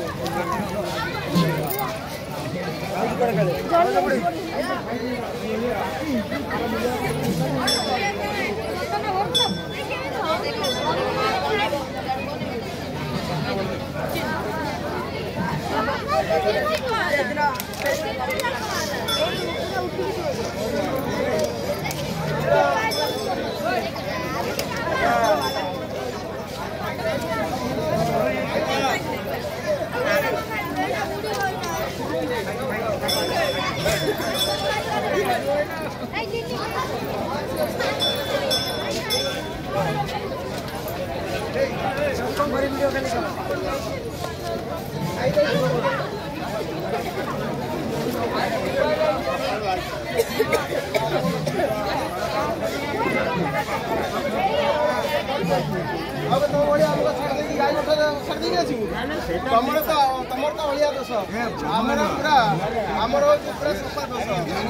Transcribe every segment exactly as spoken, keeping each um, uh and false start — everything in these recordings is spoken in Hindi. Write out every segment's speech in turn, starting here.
अब तो बढ़िया हमको छाड़ देगी गाय मठा छाड़ देगी आसी तमर तो तमर तो बढ़िया दोस हमर पूरा हमर पूरा सफा दोस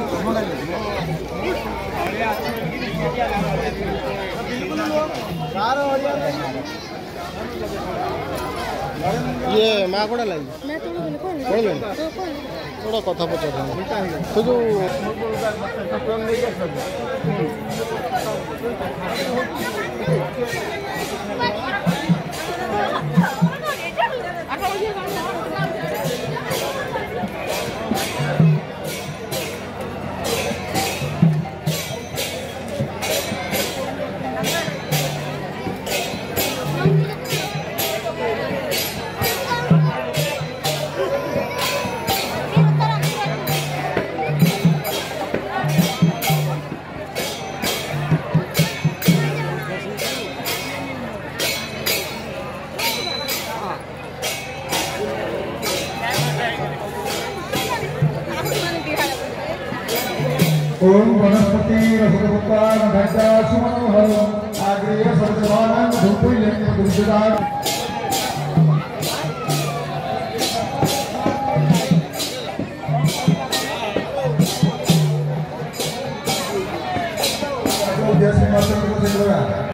बिल्कुल कार बढ़िया ये मां कोडा लाई मैं तो बोले कौन कौन थोड़ा कथा पचार तो जो ओम वनस्पति रसगोपाल घंटा सुमनोहर आग्रेय सर्वमानंद धूपुल्यं पुरुषदार जैसे मात्र को